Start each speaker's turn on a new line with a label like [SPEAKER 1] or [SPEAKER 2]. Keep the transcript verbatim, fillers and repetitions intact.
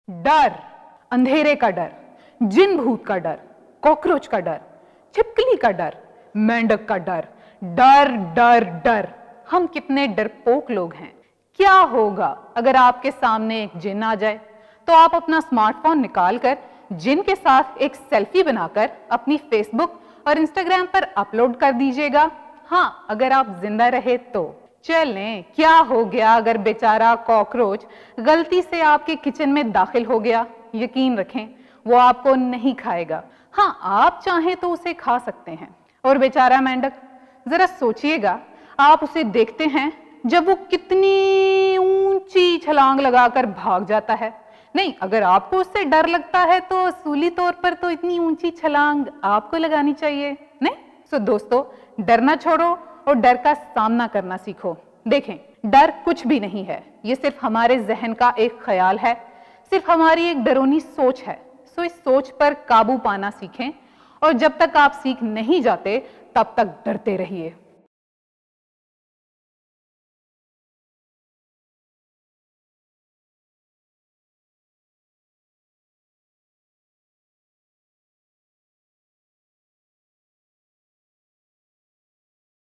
[SPEAKER 1] डर, अंधेरे का डर, जिन भूत का डर, कॉकरोच का डर, छिपकली का डर, मेंढक का डर, डर डर डर। हम कितने डरपोक लोग हैं। क्या होगा अगर आपके सामने एक जिन आ जाए? तो आप अपना स्मार्टफोन निकालकर जिन के साथ एक सेल्फी बनाकर अपनी फेसबुक और इंस्टाग्राम पर अपलोड कर दीजिएगा। हाँ, अगर आप जिंदा रहे तो। चलें, क्या हो गया अगर बेचारा कॉकरोच गलती से आपके किचन में दाखिल हो गया? यकीन रखें, वो आपको नहीं खाएगा। हाँ, आप चाहें तो उसे खा सकते हैं। और बेचारा मेंढक, जरा सोचिएगा, आप उसे देखते हैं जब वो कितनी ऊंची छलांग लगाकर भाग जाता है। नहीं, अगर आपको उससे डर लगता है तो असूली तौर पर तो इतनी ऊंची छलांग आपको लगानी चाहिए, नहीं? सो दोस्तों, डरना छोड़ो और डर का सामना करना सीखो। देखें, डर कुछ भी नहीं है, ये सिर्फ हमारे जहन का एक ख्याल है, सिर्फ हमारी एक डरावनी सोच है। सो इस सोच पर काबू पाना सीखें और जब तक आप सीख नहीं जाते तब तक डरते रहिए।